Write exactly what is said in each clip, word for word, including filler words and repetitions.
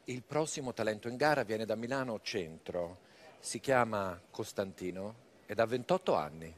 Il prossimo talento in gara viene da Milano Centro, si chiama Costantino ed ha ventotto anni.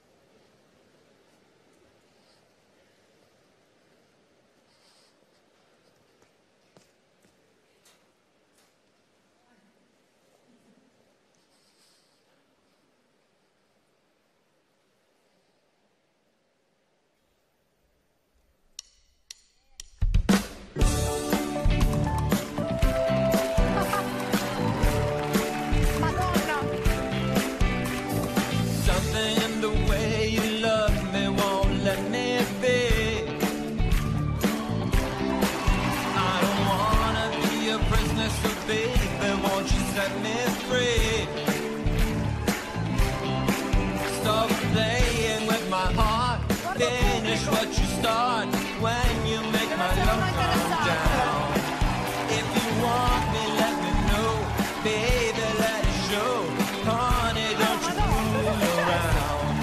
Finish what you start when you make my love come down. If you want me, let me know, baby, let it show. Honey, don't you fool around.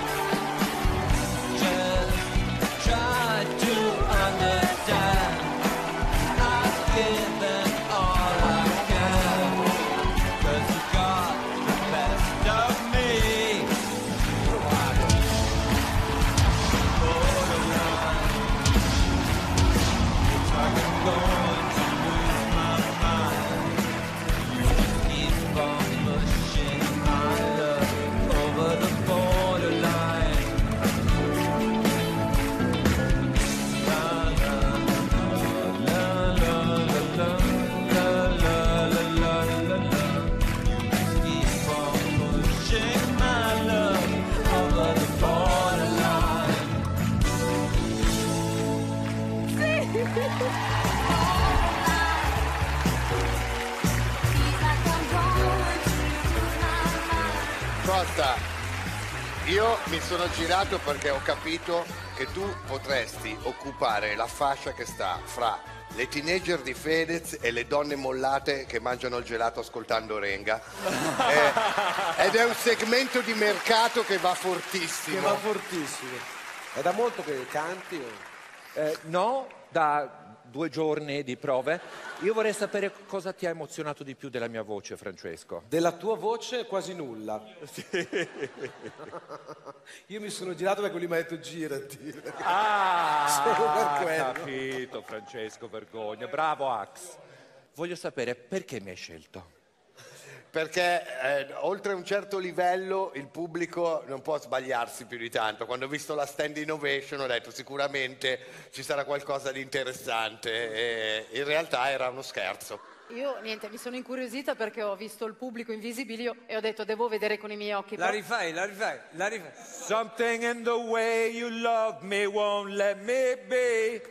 Just try to understand. I've given all I can, 'cause you got the best of me. Costa, io mi sono girato perché ho capito che tu potresti occupare la fascia che sta fra le teenager di Fedez e le donne mollate che mangiano il gelato ascoltando Renga. eh, ed è un segmento di mercato che va fortissimo. Che va fortissimo. È da molto che canti? O... Eh, no, da due giorni di prove. Io vorrei sapere cosa ti ha emozionato di più della mia voce, Francesco. Della tua voce quasi nulla. Sì. Io mi sono girato perché lui mi ha detto girati. Ah, solo per quello. Capito, Francesco, vergogna. Bravo, Ax. Voglio sapere perché mi hai scelto. Perché eh, oltre un certo livello il pubblico non può sbagliarsi più di tanto. Quando ho visto la stand innovation ho detto sicuramente ci sarà qualcosa di interessante e in realtà era uno scherzo. Io niente, mi sono incuriosita perché ho visto il pubblico invisibilio e ho detto devo vedere con i miei occhi. La rifai, la rifai, la rifai. Something in the way you love me won't let me be.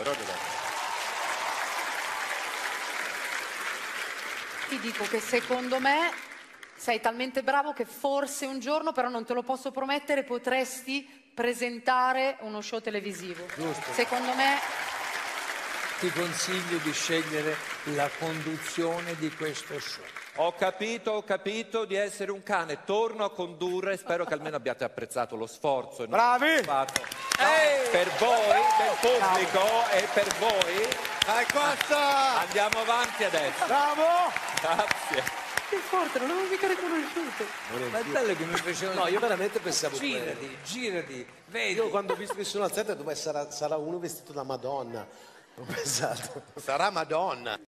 Ti dico che secondo me sei talmente bravo che forse un giorno, però non te lo posso promettere, potresti presentare uno show televisivo. Giusto. Secondo me... Ti consiglio di scegliere la conduzione di questo show. Ho capito, ho capito di essere un cane. Torno a condurre, spero che almeno abbiate apprezzato lo sforzo. Bravi! Fatto. No, per voi, per il pubblico e per voi. Dai, Costa! Andiamo avanti adesso. Bravo! Grazie. Che forte, non l'avevo mica riconosciuto. Ma è bello che mi facevano... No, io veramente pensavo Girati, quello. girati, vedi. Io quando ho visto che sono alzato ho detto, beh, sarà, sarà uno vestito da Madonna. Ho pensato. Sarà Madonna.